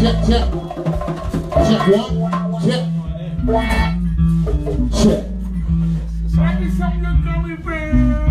check. Check one, check. Check. I need some of your gummy bears.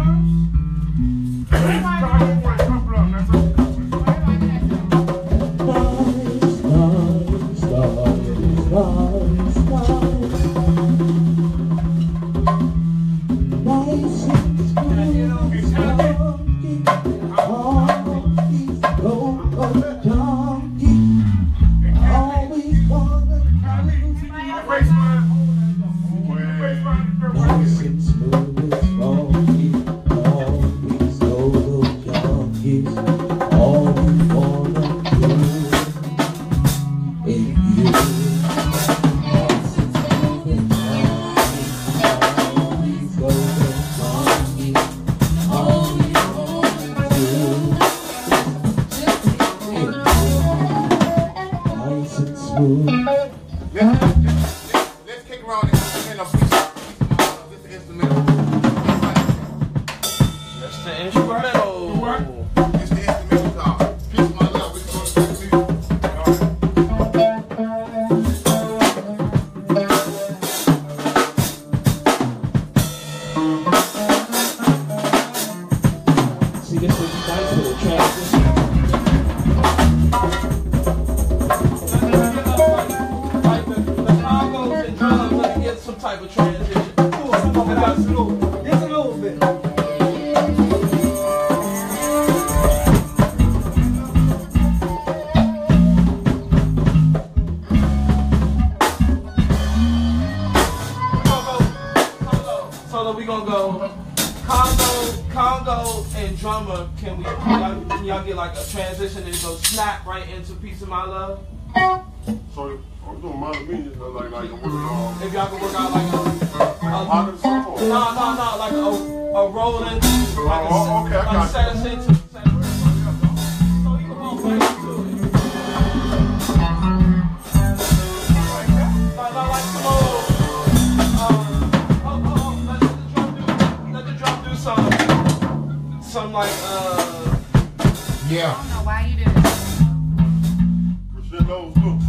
Let's kick around this instrumental. That's the instrumental. It's the instrumental called Peace of My Love. We're going to play the music. See, this is nice little transition. Like the combos and drums, let me get some type of transition. Just a little bit. So we gonna go Congo and drummer. Can y'all get like a transition and go snap right into Peace of My Love? So, I'm doing my music, like If y'all can work out like like a rolling, like okay, I got set us into. So you can walk right into it. Like slow. Let the drum do some like Yeah. I don't know why you did it. crescendos too.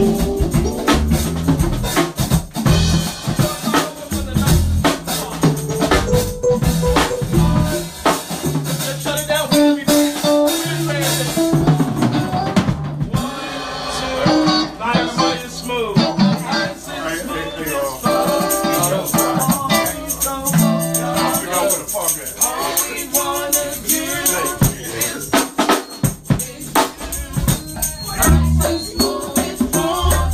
All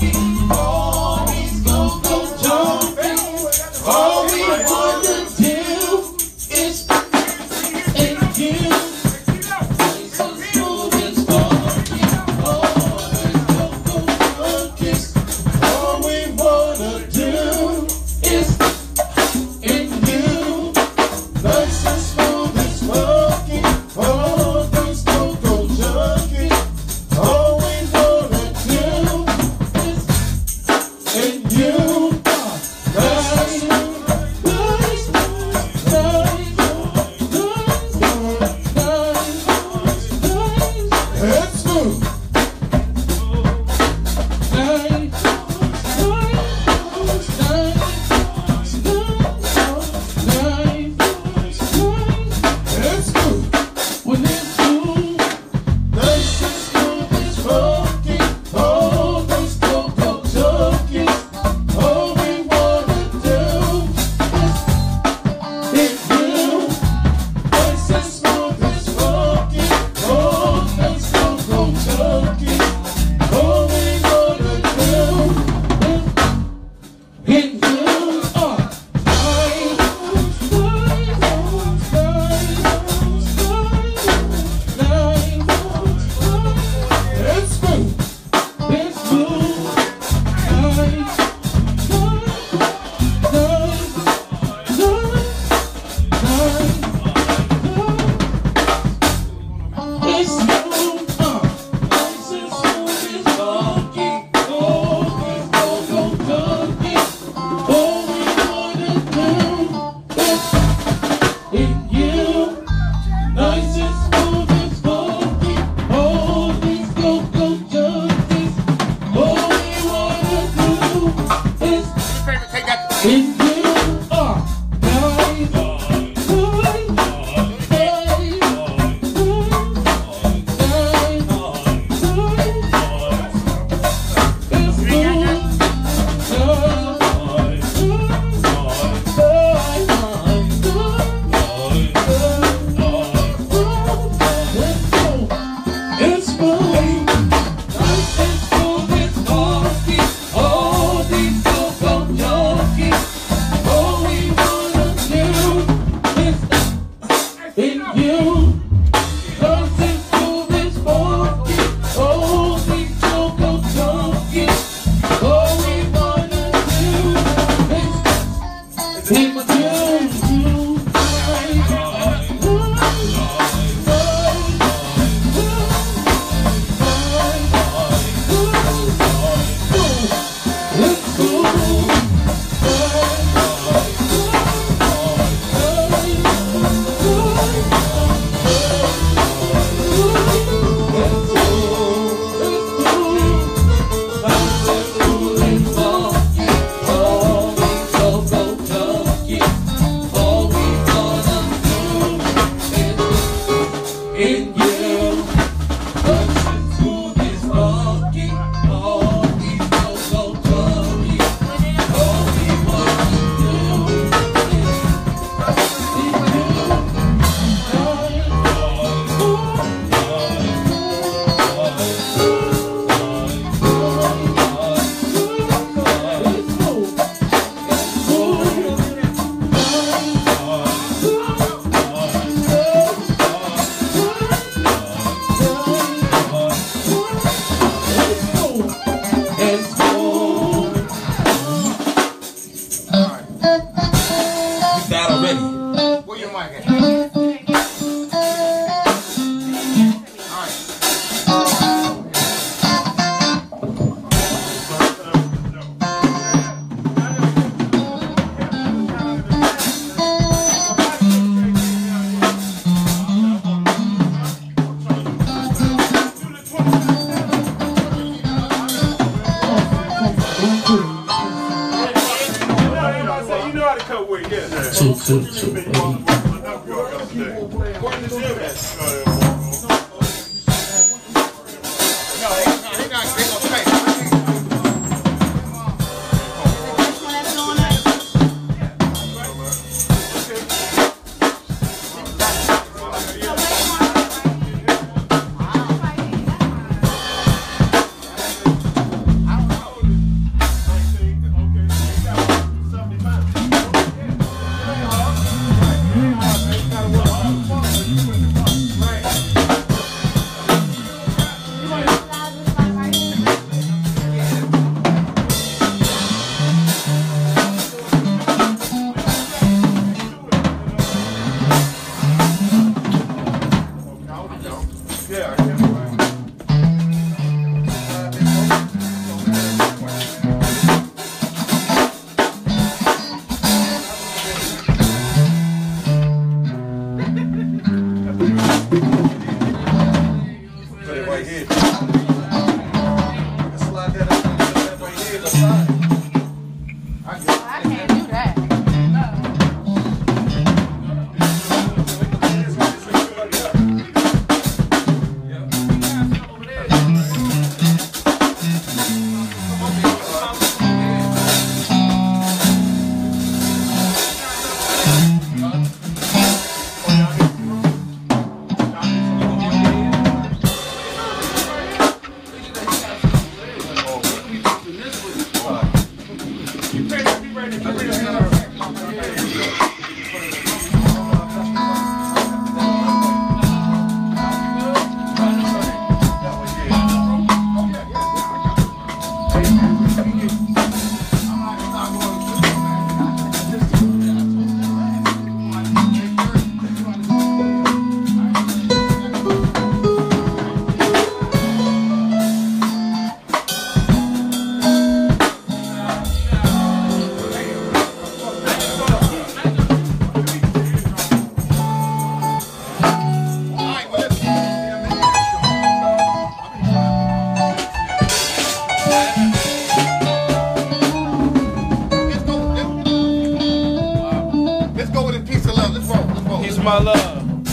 My love.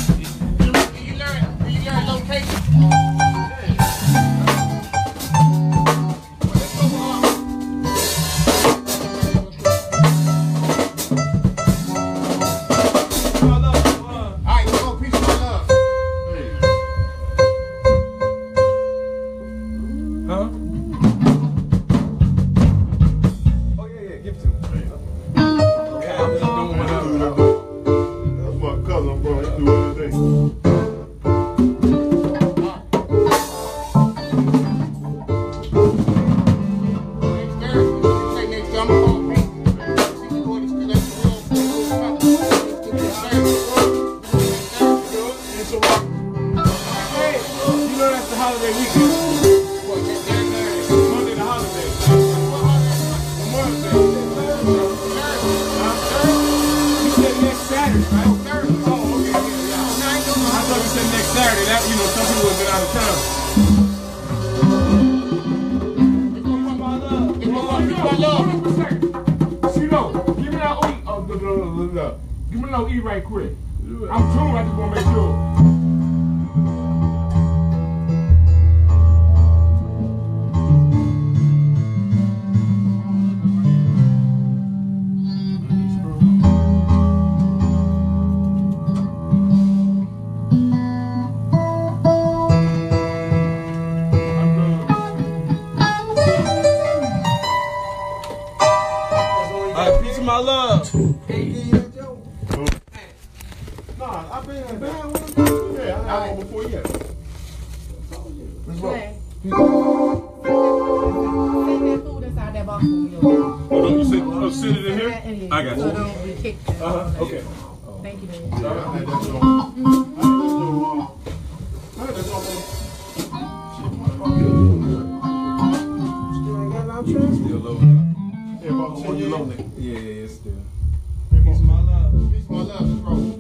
You learn location. Alright, go peace of my love. Huh? Oh yeah, give it to me. Okay, I'm just doing whatever. That's my cousin, bro. He do everything. Saturday, that, you know, some people have been out of town. CeeLo, give me that E. Give me that E right quick. I'm tuned, I just want to make sure. My love. Nah, I've been with him. Yeah, I had one before yet. Let's roll. Oh, don't you sit it in here? I got you. Okay. Thank you, baby. Still loading up. Yeah, it's still. Peace, my love. Peace of my love. Let's roll.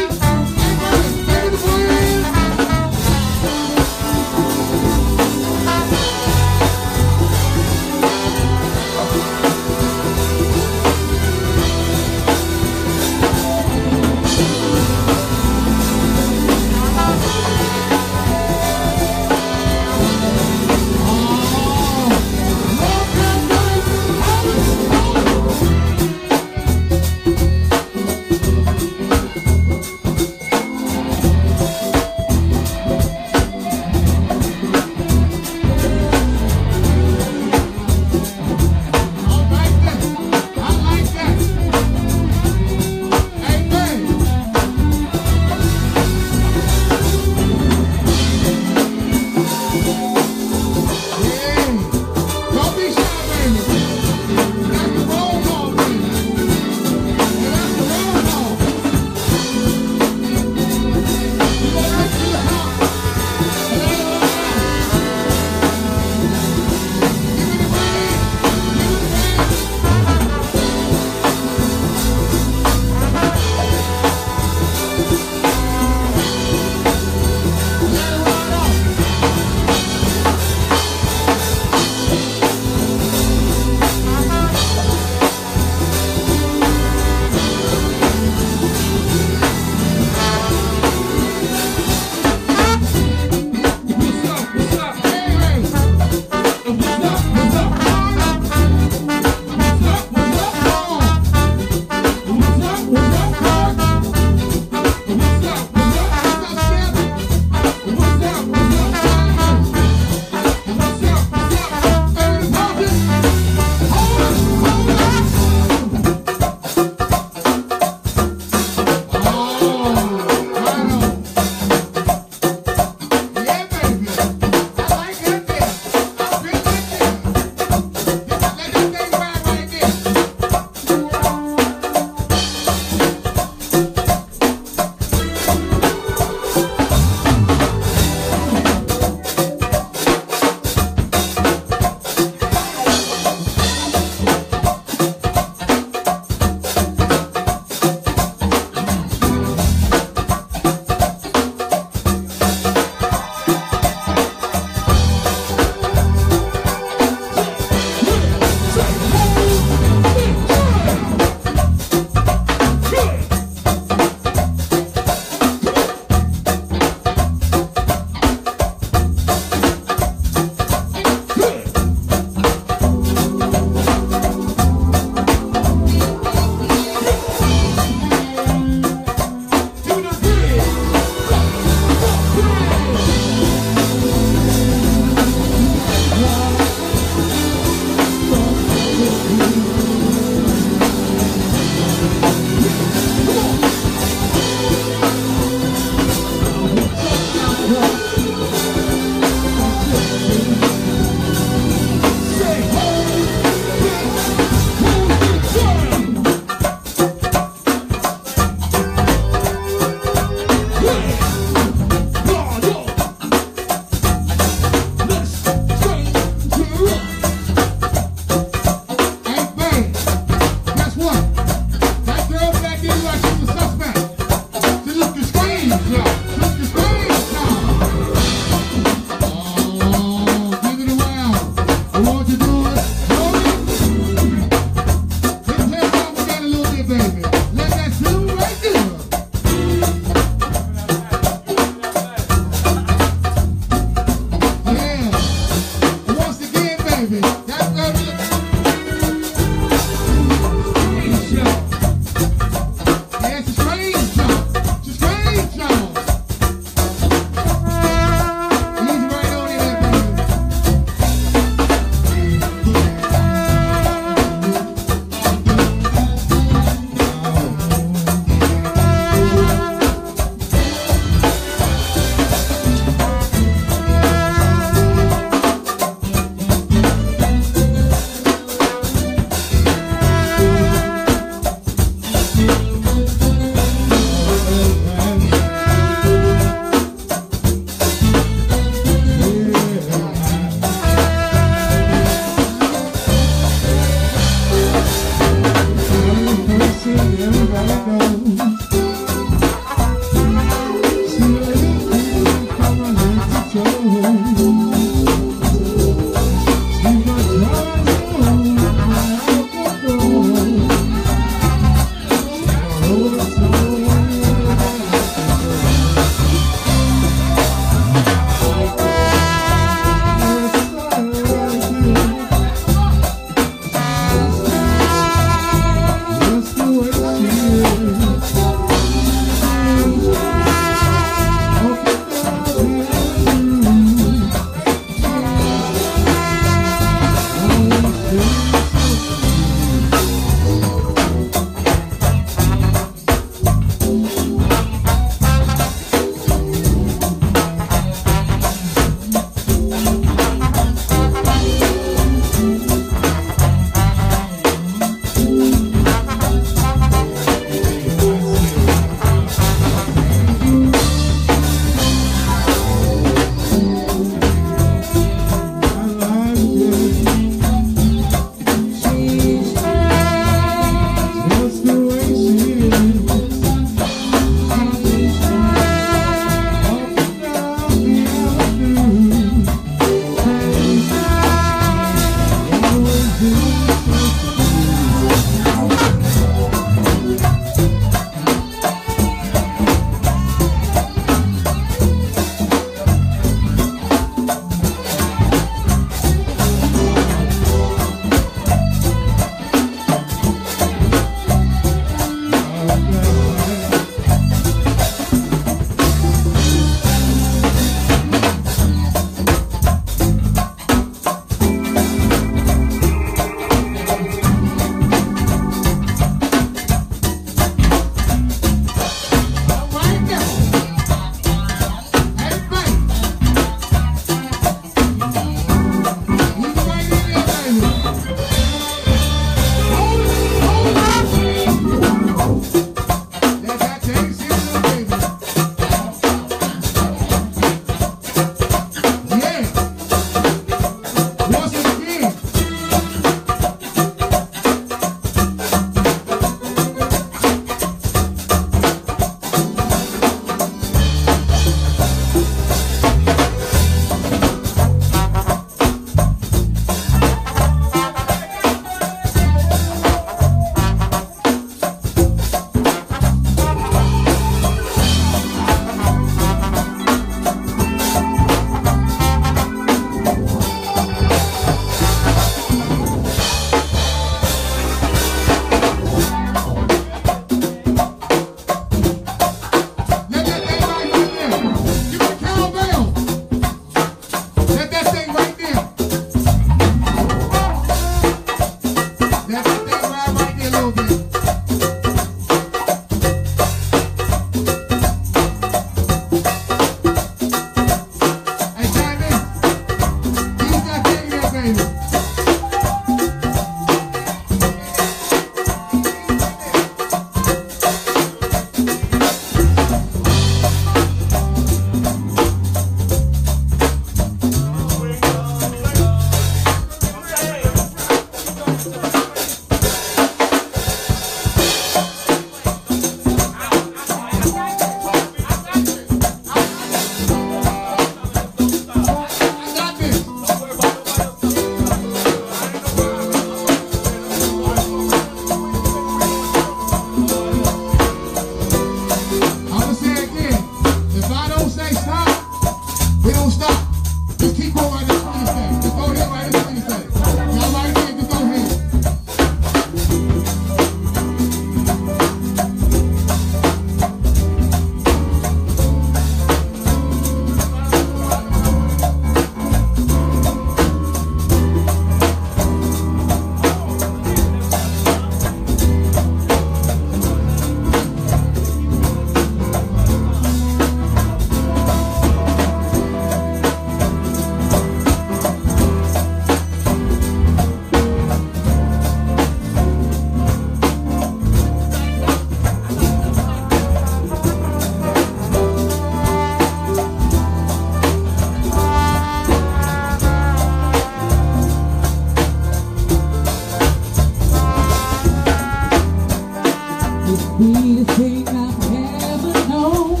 sweetest thing I've ever known.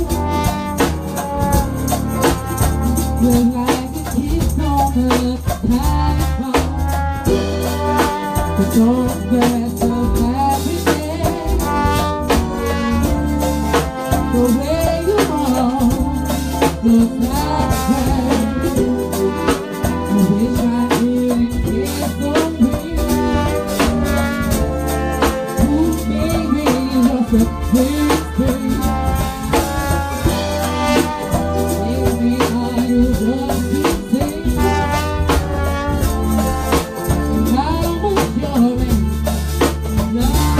Feel like a kiss on the telephone. The photograph of happiness. The way you walk, looks like rain. I wish I didn't get so real. Ooh, baby, what's the first thing? Baby, are you what you say? How was your end?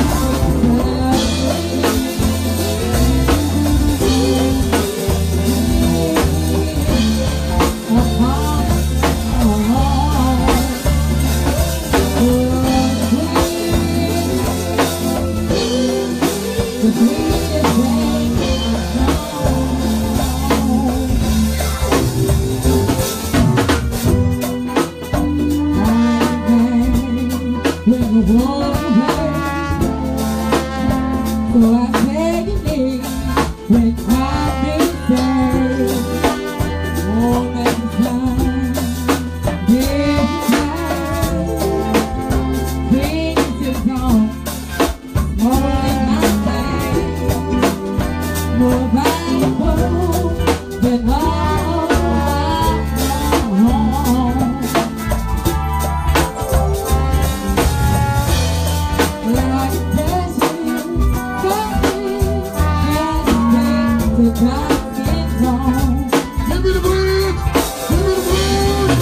So I say your name when I deserve all that time. This time, things have gone more in my time, more valuable than all I know. Like the time gets on. Give me the blues! Give me the blues!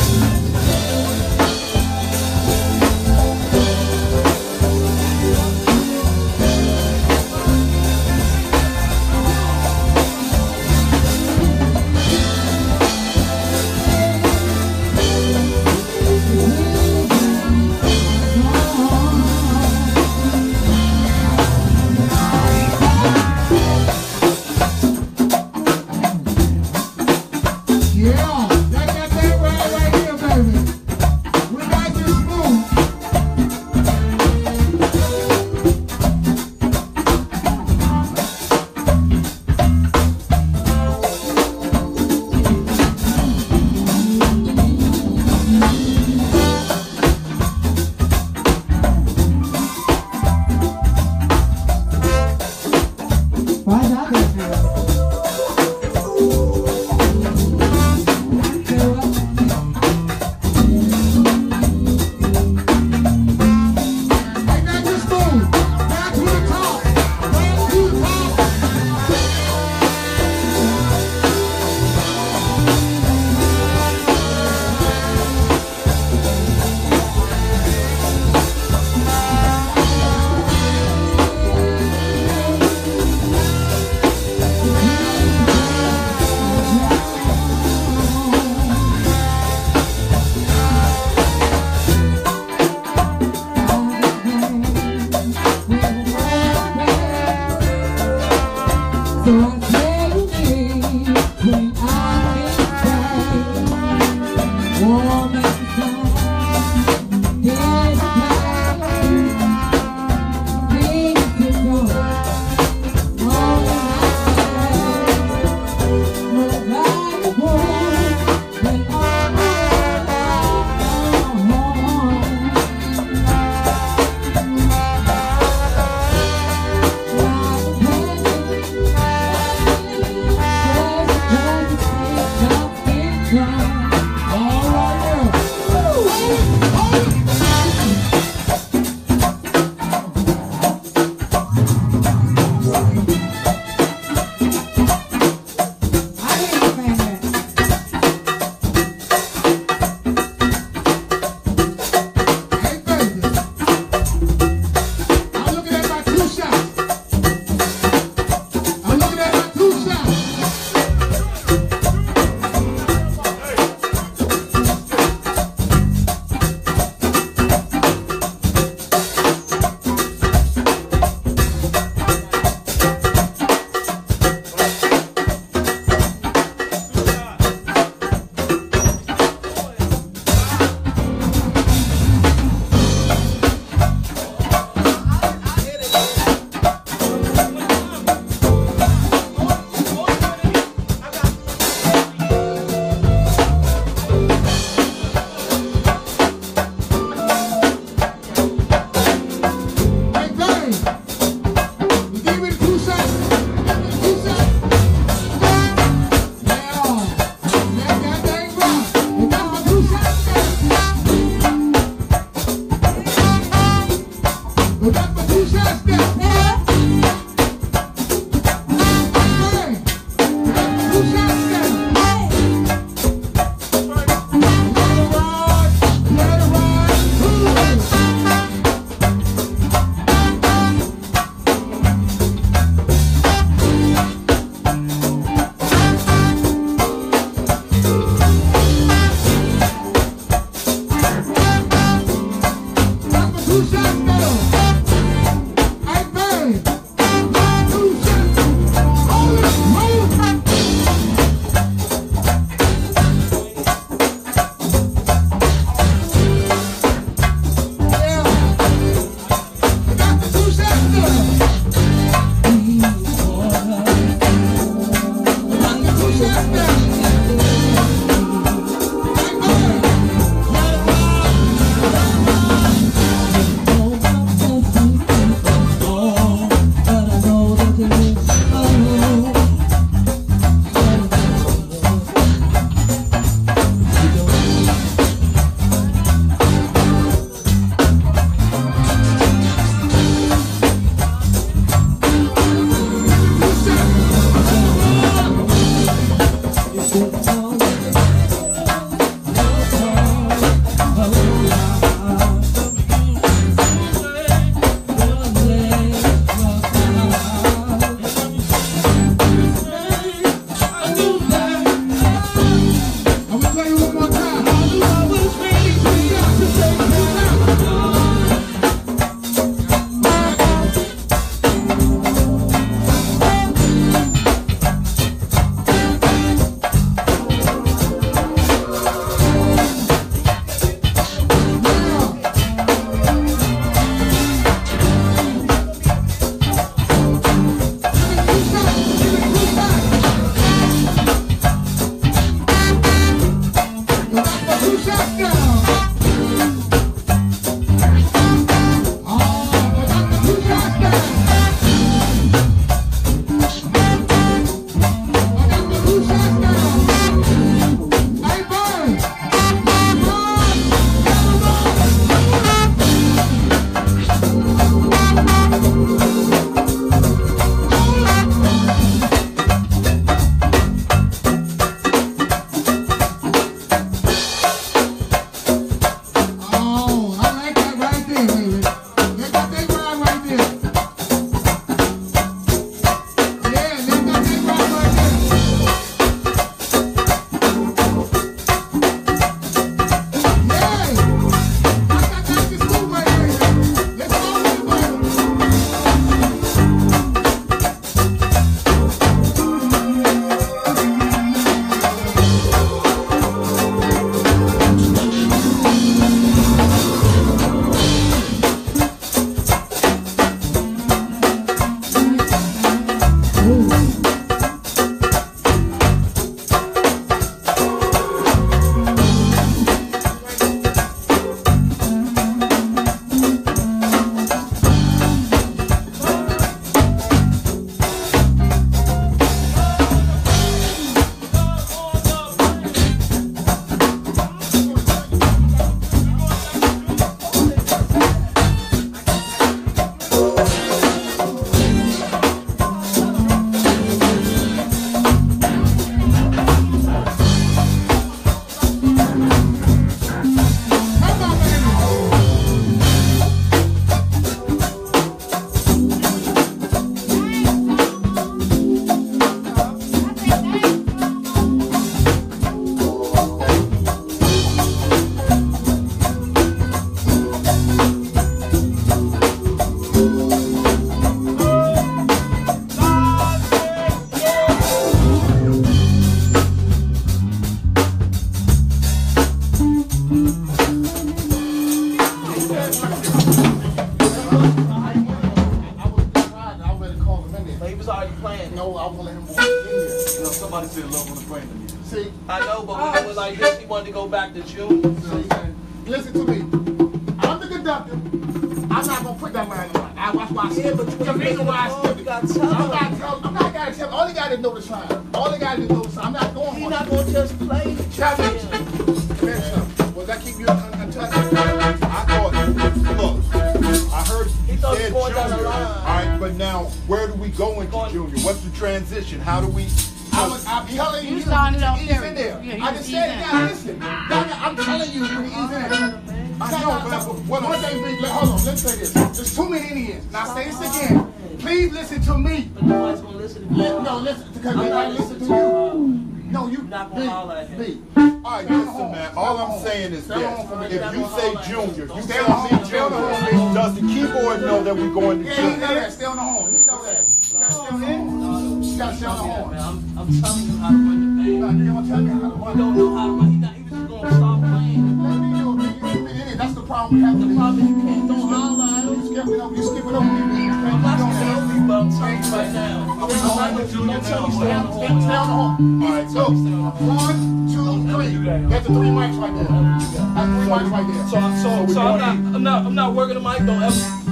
But he was already playing. No, I won't let him walk in here. Somebody said love on the brain to me. See, I know, but when it was like this, he wanted to go back to June. listen to me. I'm the conductor. I'm not gonna put that line on. That's why I skipped it. The reason why I skipped it. I'm not gonna tell. All he got to know the sign. All he got to know the sign. I'm not going. He's not gonna just play the challenge. champion. Was that keep you untouched? I thought, look, I heard He thought he said was going down the Junior. line. All right, but now where do we go into Junior? What's the transition? How do we? I'm telling you. You started off He's there. in there. Yeah, I just said, he's now listen. I'm telling you, when he's in there. I know, but what One thing, hold on, let's say this. There's too many Indians. Now say this again. Please listen to me. But nobody's gonna listen to me. No, listen, because I'm they not might listen to listening you. No, you. Not gonna holler at him. B. All right, listen, man. All I'm saying is this: if you say Junior, you tell me Junior. Does the keyboard know that we're going to Yeah, he know Junior? that. Stay on the horn. He know that. You gotta stay on the horn. You gotta stay on the horn. Man, I'm telling you how to run the You band. gonna tell me how to He run. don't know how to run. He was just gonna stop playing. Let me do it, man. That's the problem we have with The problem is you can't don't holler at him. You skipping over me, man. I'm not skipping over you, but I'm telling you right now. I'm not gonna do no tell you stay on the Stay on the horn. horn. All right, so 1, 2, 3. That's the 3 mics right there. That's 3 mics right there. So I'm not working the mic. Don't ever